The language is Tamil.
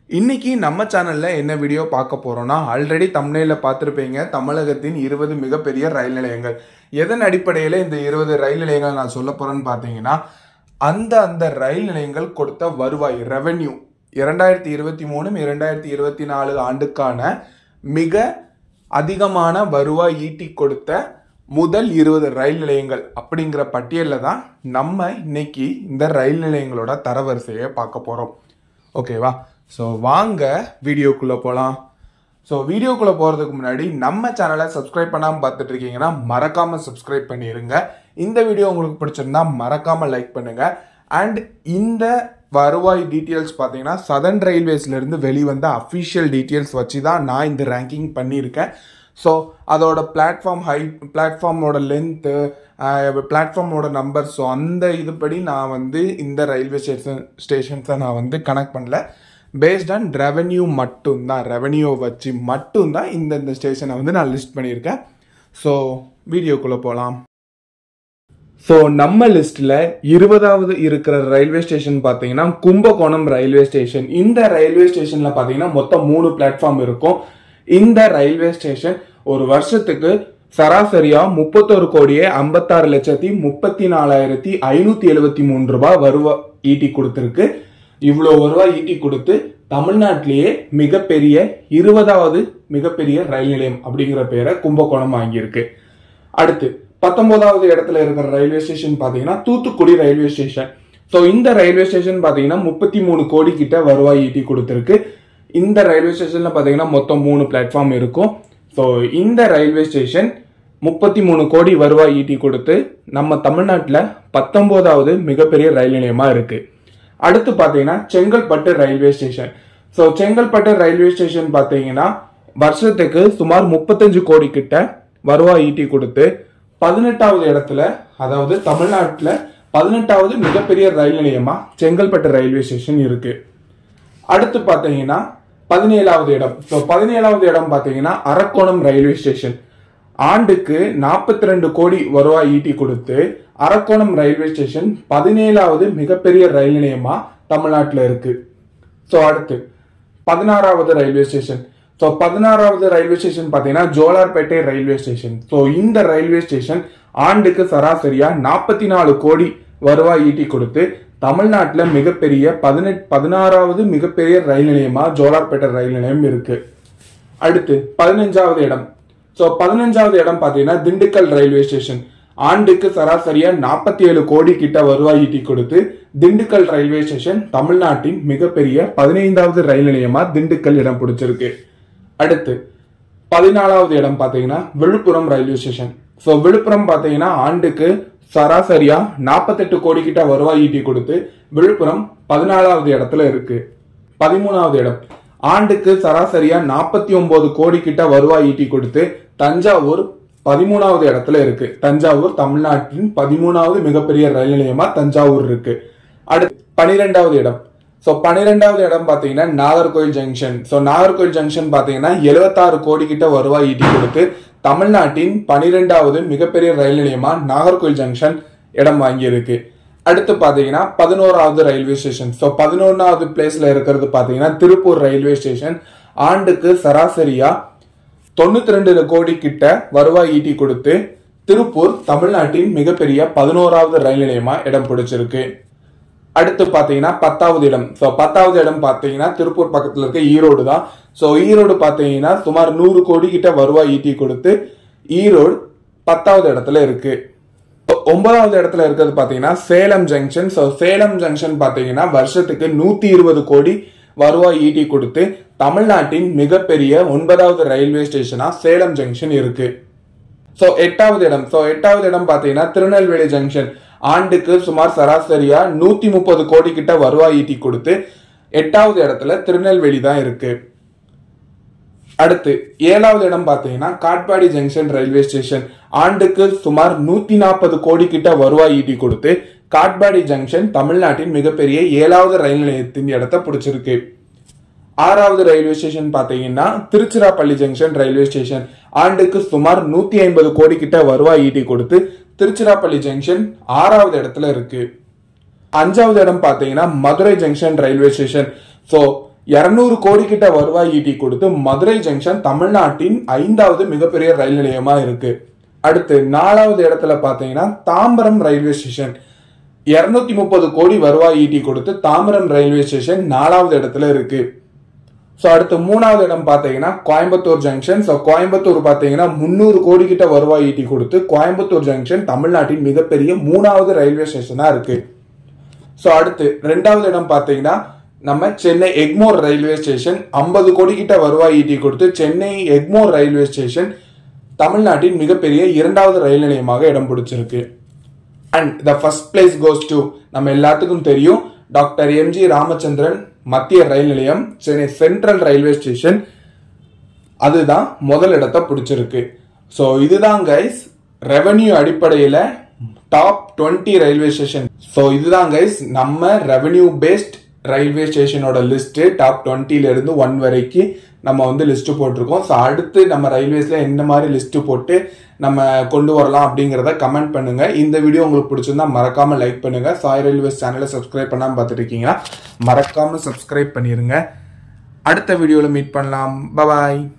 இன்னைக்கு நம்ம சேனல்ல என்ன வீடியோ பார்க்க போறோம்னா ஆல்ரெடி தம்ப்நெயில்ல பார்த்திருப்பீங்க தமிழகத்தின் 20 மிகப்பெரிய ரயில் நிலையங்கள். எதன் அடிப்படையில் இந்த 20 ரயில் நிலையங்கள் நான் சொல்ல போறேன்னு பார்த்தீங்கன்னா அந்த ரயில் நிலையங்கள் கொடுத்த வருவாய் ரெவென்யூ 2023 2024 ஆண்டுக்கான மிக அதிகமான வருவாய் ஈட்டி கொடுத்த முதல் 20 ரயில் நிலையங்கள் அப்படிங்கிற பட்டியலில் தான் நம்ம இன்னைக்கு இந்த ரயில் நிலையங்களோட தரவரிசையை பார்க்க போகிறோம். ஓகேவா? ஸோ வாங்க வீடியோக்குள்ளே போகலாம். ஸோ வீடியோக்குள்ளே போகிறதுக்கு முன்னாடி நம்ம சேனலை சப்ஸ்கிரைப் பண்ணாமல் பார்த்துட்டு இருக்கீங்கன்னா மறக்காமல் சப்ஸ்கிரைப் பண்ணிடுங்க. இந்த வீடியோ உங்களுக்கு பிடிச்சிருந்தா மறக்காமல் லைக் பண்ணுங்கள். அண்ட் இந்த வருவாய் டீட்டெயில்ஸ் பார்த்தீங்கன்னா சதர்ன் ரயில்வேஸ்லேருந்து வெளிவந்த அஃபிஷியல் டீட்டெயில்ஸ் வச்சு தான் நான் இந்த ரேங்கிங் பண்ணியிருக்கேன். ஸோ அதோட பிளாட்ஃபார்மோட லென்த்து, பிளாட்ஃபார்மோட நம்பர், ஸோ அந்த இதுபடி நான் இந்த ரயில்வே ஸ்டேஷன்ஸை நான் கனெக்ட் பண்ணல. பேஸ்ட் ஆன் ரெவென்யூ மட்டும்தான், ரெவென்யூ வச்சு மட்டும்தான் இந்த ஸ்டேஷனை நான் லிஸ்ட் பண்ணியிருக்கேன். ஸோ வீடியோக்குள்ளே போகலாம். ஸோ நம்ம லிஸ்ட்டில் 20வது இருக்கிற ரயில்வே ஸ்டேஷன் பார்த்தீங்கன்னா கும்பகோணம் ரயில்வே ஸ்டேஷன். இந்த ரயில்வே ஸ்டேஷனில் பார்த்தீங்கன்னா மொத்தம் 3 பிளாட்ஃபார்ம் இருக்கும். இந்த ரயில்வே ஸ்டேஷன் ஒரு வருஷத்துக்கு சராசரியா 31,36,34,573 ரூபாய் வருவாய் ஈட்டி கொடுத்துருக்கு. இவ்வளோ வருவாய் ஈட்டி கொடுத்து தமிழ்நாட்டிலேயே மிகப்பெரிய 20வது மிகப்பெரிய ரயில் நிலையம் அப்படிங்கிற பேரை கும்பகோணம் வாங்கியிருக்கு. அடுத்து 19வது இடத்துல இருக்கிற ரயில்வே ஸ்டேஷன் பார்த்தீங்கன்னா தூத்துக்குடி ரயில்வே ஸ்டேஷன். ஸோ இந்த ரயில்வே ஸ்டேஷன் பார்த்தீங்கன்னா 33 கோடி கிட்ட வருவாய் ஈட்டி கொடுத்துருக்கு. இந்த ரயில்வே ஸ்டேஷன்ல பார்த்தீங்கன்னா மொத்தம் 3 பிளாட்ஃபார்ம் இருக்கும். ஸோ இந்த ரயில்வே ஸ்டேஷன் 33 கோடி வருவாய் ஈட்டி கொடுத்து நம்ம தமிழ்நாட்டில் 19வது மிகப்பெரிய ரயில் நிலையமாக இருக்கு. அடுத்து பார்த்தீங்கன்னா Chengalpattu railway station. So Chengalpattu railway station பார்த்தீங்கன்னா வருஷத்துக்கு சுமார் 35 கோடி கிட்ட வருவாய் ஈட்டி கொடுத்து 18வது இடத்துல, அதாவது தமிழ்நாட்டில் 18வது மிகப்பெரிய ரயில் நிலையமா செங்கல்பட்டு ரயில்வே ஸ்டேஷன் இருக்கு. அடுத்து பார்த்தீங்கன்னா 17வது இடம். ஸோ 17வது இடம் பார்த்தீங்கன்னா அரக்கோணம் ரயில்வே ஸ்டேஷன். ஆண்டுக்கு 42 கோடி வருவாய் ஈட்டி கொடுத்து அரக்கோணம் ரயில்வே ஸ்டேஷன் 17வது மிகப்பெரிய ரயில் நிலையமா தமிழ்நாட்டில் இருக்கு. ஸோ அடுத்து 16வது ரயில்வே ஸ்டேஷன். ஸோ 16வது ரயில்வே ஸ்டேஷன் பார்த்தீங்கன்னா ஜோலார்பேட்டை ரயில்வே ஸ்டேஷன். ஸோ இந்த ரயில்வே ஸ்டேஷன் ஆண்டுக்கு சராசரியா 44 கோடி வருவாய் ஈட்டி கொடுத்து தமிழ்நாட்டில் மிகப்பெரிய 16வது மிகப்பெரிய ரயில் நிலையமா ஜோலார்பேட்டை ரயில் நிலையம் இருக்கு. அடுத்து 15வது இடம். ஸோ 15வது இடம் பார்த்தீங்கன்னா திண்டுக்கல் ரயில்வே ஸ்டேஷன். ஆண்டுக்கு சராசரியா 47 கோடி கிட்ட வருவாய் ஈட்டி கொடுத்து திண்டுக்கல் ரயில்வே ஸ்டேஷன் தமிழ்நாட்டின் மிகப்பெரிய 15வது ரயில் நிலையமா திண்டுக்கல் இடம் பிடிச்சிருக்கு. அடுத்து 14வது இடம் பார்த்தீங்கன்னா Villupuram railway station. So Villupuram பார்த்தீங்கன்னா ஆண்டுக்கு சராசரியா 48 கோடி கிட்ட வருவாய் ஈட்டி கொடுத்து விழுப்புரம் 14வது இடத்துல இருக்கு. 13வது இடம். ஆண்டுக்கு சராசரியா 49 கோடி கிட்ட வருவாய் ஈட்டி கொடுத்து தஞ்சாவூர் 13வது இடத்துல இருக்கு. தஞ்சாவூர் தமிழ்நாட்டின் 13வது மிகப்பெரிய ரயில் நிலையமா தஞ்சாவூர் இருக்கு. அடுத்து 12வது இடம். ஸோ 12வது இடம் பார்த்தீங்கன்னா Nagercoil junction. So Nagercoil junction பார்த்தீங்கன்னா 76 கோடி கிட்ட வருவாய் ஈட்டி கொடுத்து தமிழ்நாட்டின் 12வது மிகப்பெரிய ரயில் நிலையமா நாகர்கோவில் ஜங்ஷன் இடம் வாங்கியிருக்கு. அடுத்து பார்த்தீங்கன்னா 11வது ரயில்வே ஸ்டேஷன். ஸோ 11வது பிளேஸ்ல இருக்கிறது பார்த்தீங்கன்னா திருப்பூர் ரயில்வே ஸ்டேஷன். ஆண்டுக்கு சராசரியா 92 கோடி கிட்ட வருவாய் ஈட்டி கொடுத்து திருப்பூர் தமிழ்நாட்டின் மிகப்பெரிய 11வது ரயில் நிலையமா இடம் பிடிச்சிருக்கு. அடுத்து பார்த்தீங்கன்னா 10வது இடம். ஸோ 10வது இடம் பார்த்தீங்கன்னா திருப்பூர் பக்கத்தில் இருக்க ஈரோடு தான். ஸோ ஈரோடு பார்த்தீங்கன்னா சுமார் 100 கோடி கிட்ட வருவாய் ஈட்டி கொடுத்து ஈரோடு 10வது இடத்துல இருக்கு. 9வது இடத்துல இருக்கிறது பார்த்தீங்கன்னா Salem junction. So Salem junction பார்த்தீங்கன்னா வருஷத்துக்கு 120 கோடி வருவாய் ஈட்டி கொடுத்து தமிழ்நாட்டின் மிகப்பெரிய 9வது ரயில்வே ஸ்டேஷனா சேலம் ஜங்ஷன் இருக்கு. ஸோ 8வது இடம். ஸோ 8வது இடம் பார்த்தீங்கன்னா திருநெல்வேலி ஜங்ஷன். ஆண்டுக்கு சுமார் சராசரியா 130 கோடி கிட்ட வருவாய் ஈட்டி கொடுத்து 8வது இடத்துல திருநெல்வேலி தான் இருக்கு. அடுத்து 7வது இடம் பார்த்தீங்கன்னா காட்பாடி ஜங்ஷன் ரயில்வே ஸ்டேஷன். ஆண்டுக்கு சுமார் 140 கோடி கிட்ட வருவாய் ஈட்டி கொடுத்து காட்பாடி ஜங்ஷன் தமிழ்நாட்டின் மிகப்பெரிய 7வது ரயில் நிலையத்தின் இடத்தை பிடிச்சிருக்கு. 6வது ரயில்வே ஸ்டேஷன் பார்த்தீங்கன்னா திருச்சிராப்பள்ளி ஜங்ஷன் ரயில்வே ஸ்டேஷன். ஆண்டுக்கு சுமார் 150 கோடி கிட்ட வருவாய் ஈட்டி கொடுத்து திருச்சிராப்பள்ளி ஜங்ஷன் 6வது இடத்துல இருக்கு. 5வது இடம் பார்த்தீங்கன்னா Madurai junction railway station. So 200 கோடி கிட்ட வருவாய் ஈட்டி கொடுத்து மதுரை ஜங்ஷன் தமிழ்நாட்டின் 5வது மிகப்பெரிய ரயில் நிலையமா இருக்கு. அடுத்து 4வது இடத்துல பாத்தீங்கன்னா தாம்பரம் ரயில்வே ஸ்டேஷன் 230 கோடி வருவாய் ஈட்டி கொடுத்து தாம்பரம் ரயில்வே ஸ்டேஷன் 4வது இடத்துல இருக்கு. ஸோ அடுத்து 3வது இடம் பாத்தீங்கன்னா கோயம்புத்தூர் ஜங்ஷன். ஸோ கோயம்புத்தூர் பாத்தீங்கன்னா 300 கோடி கிட்ட வருவாய் ஈட்டி கொடுத்து கோயம்புத்தூர் ஜங்ஷன் தமிழ்நாட்டின் மிகப்பெரிய 3வது ரயில்வே ஸ்டேஷனா இருக்கு. ஸோ அடுத்து 2வது இடம் பாத்தீங்கன்னா நம்ம சென்னை எக்மோர் ரயில்வே ஸ்டேஷன் 50 கோடி கிட்ட வருவாய் ஈட்டி கொடுத்து சென்னை எக்மோர் ரயில்வே ஸ்டேஷன் தமிழ்நாட்டின் மிகப்பெரிய 2வது ரயில் நிலையமாக இடம் பிடிச்சிருக்கு. And the first place goes to நம்ம எல்லாத்துக்கும் தெரியும் டாக்டர் எம்ஜி ராமச்சந்திரன் மத்திய ரயில் நிலையம் சென்னை சென்ட்ரல் ரயில்வே ஸ்டேஷன், அதுதான் முதல் இடத்தை பிடிச்சிருக்கு. ஸோ இதுதான் கைஸ் ரெவென்யூ அடிப்படையில் டாப் 20 ரயில்வே ஸ்டேஷன். ஸோ இதுதான் கைஸ் நம்ம ரெவென்யூ பேஸ்ட் ரயில்வே ஸ்டேஷனோட லிஸ்ட். டாப் 20ல இருந்து 1 வரைக்கும் நம்ம வந்து லிஸ்ட் போட்டிருக்கோம். ஸோ அடுத்து நம்ம ரயில்வேஸ்ல என்ன மாதிரி லிஸ்ட் போட்டு நம்ம கொண்டு வரலாம் அப்படிங்கிறத கமெண்ட் பண்ணுங்க. இந்த வீடியோ உங்களுக்கு பிடிச்சிருந்தா மறக்காம லைக் பண்ணுங்க. சாய் ரயில்வேஸ் சேனலை சப்ஸ்கிரைப் பண்ணாம பார்த்துட்டு இருக்கீங்கன்னா மறக்காம சப்ஸ்கிரைப் பண்ணிருங்க. அடுத்த வீடியோல மீட் பண்ணலாம். பாய்.